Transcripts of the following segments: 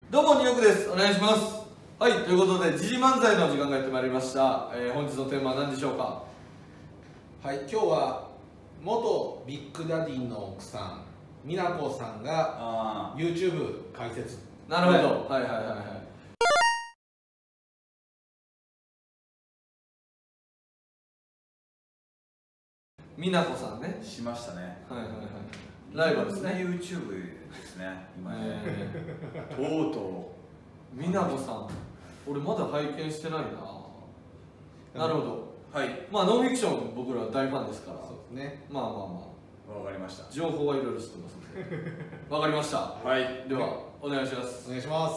どうもニューヨークです。お願いします。はい、ということで時事漫才の時間がやってまいりました。本日のテーマは何でしょうか。 はい、今日は元ビッグダディの奥さん美奈子さんが YouTube 解説。 なるほど、はいはいはいはい。美奈子さんね。 しましたね。 はいはいはい。ライバルですね。 YouTube ですね。今ね。とうとう。美奈子さん。俺まだ拝見してないな。なるほど。 はい。 まあノンフィクション僕ら大ファンですから。 そうですね。 まあまあまあ。わかりました。 情報はいろいろ知ってますので。わかりました。 はい。 ではお願いします。 お願いします。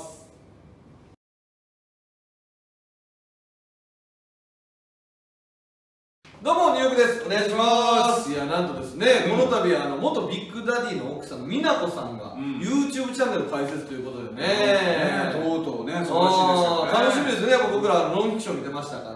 どうもニューヨークです。お願いします。いやなんとですね、この度元ビッグダディの奥さんの美奈子さんが YouTube チャンネル開設ということでね。 とうとうね、素晴らしいですよね。 楽しみですね。やっぱ僕らノンフィクション見てましたから。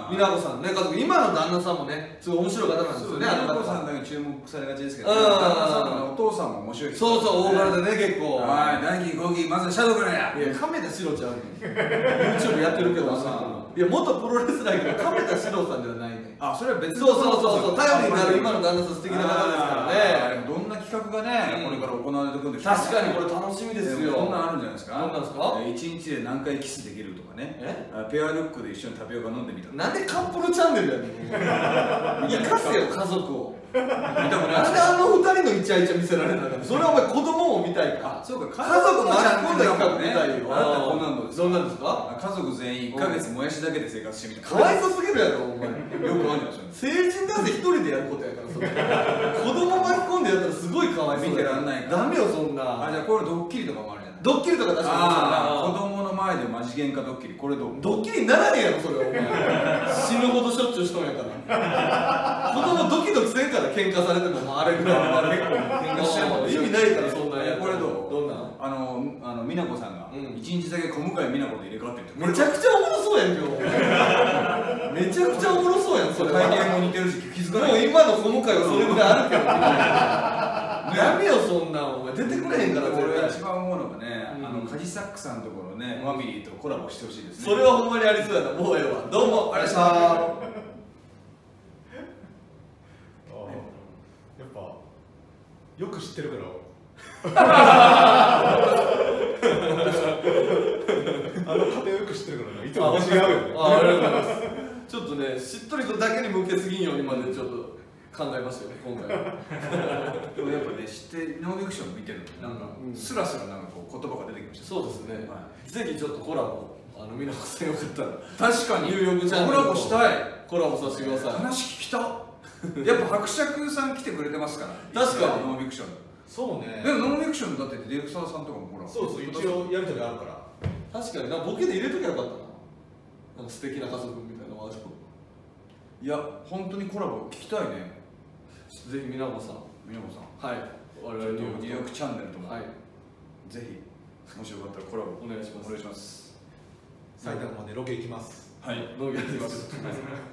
美奈子さんね、家族今の旦那さんもね、すごい面白い方なんですよね。 美奈子さんだけ注目されがちですけど、旦那さんのお父さんも面白い。 そうそう、大柄でね結構。 はい、第5期まずシャドウからや。 いや亀田史郎ちゃうねん。YouTube やってるけどさ。いや元プロレスラーやけど亀田史郎さんではないね。 あ、それは別そう頼りになる今の旦那さん素敵な方ですからね。 どんな企画がね、これから行われていくんでしょう。 確かにこれ楽しみですよ。 こんなんあるんじゃないですか。 どんなんですか。 1日で何回キスできるとかね。ペアルックで一緒にタピオカ飲んでみた。 なんでカップルチャンネルやねん。生かせよ家族を。 見たくない。 なんで2人のイチャイチャ見せられなかった。それはお前子供も見たいか。 そうか、 家族巻き込んだ企画見たいよ。 あなたこんなんどうですか。 どんなんですか。 家族全員1ヶ月もやしだけで生活してみた。 かわいそすぎるやろお前。 よくあるんですよ。 成人男性1人でやることやからそれ。子供巻き込んでやったらすごいかわいそう。 見てらんない。 ダメよそんな。 じゃあこれドッキリとかもあるじゃない。 ドッキリとか確かに子供の前でマジ喧嘩ドッキリ、これどう。 ドッキリにならねえやろそれお前。死ぬほどしょっちゅうしとんやから。子供ドキドキせんから喧嘩されてもあれぐらいは結構喧嘩しちゃうもん。意味ないからそんなやつ。 これどう。 どんな美奈子さんが1日だけ小向井美奈子で入れ替わってる。 めちゃくちゃおもろそうやん今日。めちゃくちゃおもろそうやんそれ。 体型も似てるし気づかない。 もう今の小向井はそれぐらいあるけど。やめよそんなんお前出てくれへんから。 俺一番思うのがね、カジサックさんのところね、ファミリーとコラボしてほしいですね。 それはほんまにありそうやな。もうええわ。どうもありがとうございました。 やっぱよく知ってるから家庭よく知ってるからね。いつも違うよね。 ありがとうございます。ちょっとねしっとりとだけに向けすぎんようにまでちょっと考えましたよね今回は。 でもやっぱね知ってノンフィクション見てるとなんかスラスラなんかこう言葉が出てきました。 そうですね。ぜひちょっとコラボ美奈子さんよかったら。 確かにニューヨークチャンネルコラボしたい。 コラボさせてください。 話聞きた。やっぱ伯爵さん来てくれてますから。 確かにノンフィクション。 そうね。 でもノンフィクションだってディレクターさんとかもほら。 そうそう一応やりとりあるから。 確かにボケで入れときゃよかったな。なんか素敵な家族みたいなワード。 いや本当にコラボ聞きたいね。 ぜひ美奈子さん。 美奈子さん。 はい。我々 ニューヨークチャンネルとも。 はい。 ぜひもしよかったらコラボお願いします。 お願いします。 埼玉までロケ行きます。 はい。 ロケ行きます。